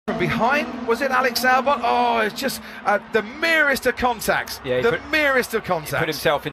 From behind, was it Alex Albon? Oh, it's just the merest of contacts. Yeah, the merest of contacts. He put himself in